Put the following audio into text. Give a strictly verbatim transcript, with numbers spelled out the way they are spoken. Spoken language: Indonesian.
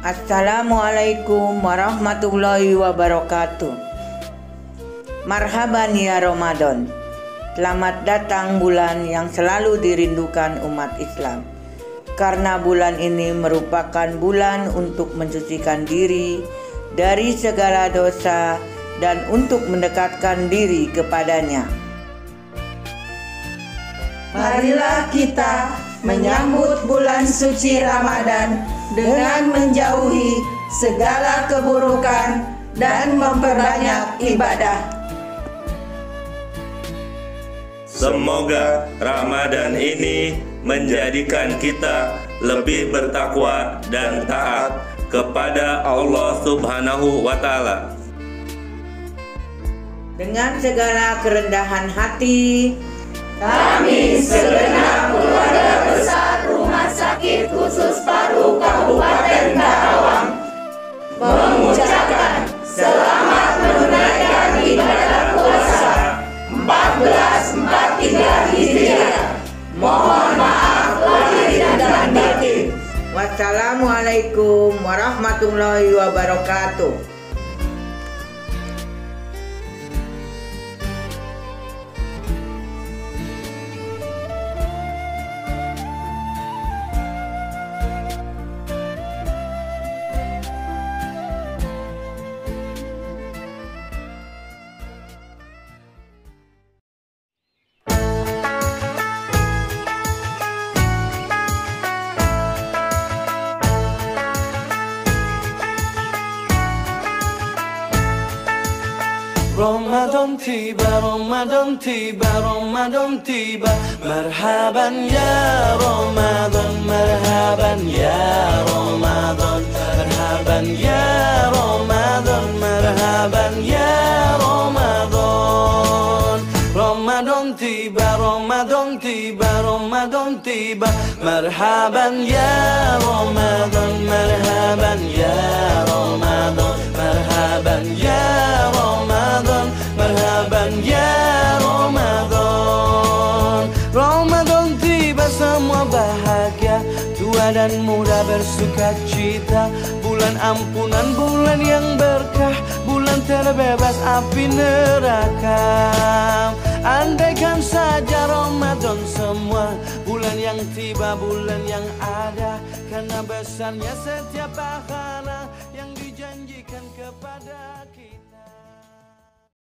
Assalamualaikum warahmatullahi wabarakatuh. Marhaban ya Ramadan. Selamat datang bulan yang selalu dirindukan umat Islam. Karena bulan ini merupakan bulan untuk mensucikan diri dari segala dosa dan untuk mendekatkan diri kepadanya. Marilah kita menyambut bulan suci Ramadan dengan menjauhi segala keburukan dan memperbanyak ibadah. Semoga Ramadan ini menjadikan kita lebih bertakwa dan taat kepada Allah Subhanahu wa Ta'ala. Dengan segala kerendahan hati, kami segenap keluarga besar Rumah Sakit Khusus Paru Kabupaten Karawang mengucapkan selamat menunaikan ibadah puasa empat belas empat puluh tiga Hijriah. Mohon maaf lahir dan batin. Wassalamualaikum warahmatullahi wabarakatuh. Ramadan tiba, Ramadan tiba, Ramadan tiba. Marhaban ya Ramadan, marhaban ya Ramadan, marhaban ya Ramadan, marhaban ya Ramadan. Ramadan tiba, Ramadan tiba, Ramadan tiba. Marhaban ya Ramadan, marhaban ya Ramadan, marhaban ya Ramadan, marhaban ya Ramadan. Ramadan tiba, semua bahagia, tua dan muda bersuka cita. Bulan ampunan, bulan yang berkah, bulan terbebas api neraka. Andaikan saja Ramadan semua, bulan yang tiba, bulan yang ada. Karena besarnya setiap pahala yang dijanjikan kepada kita.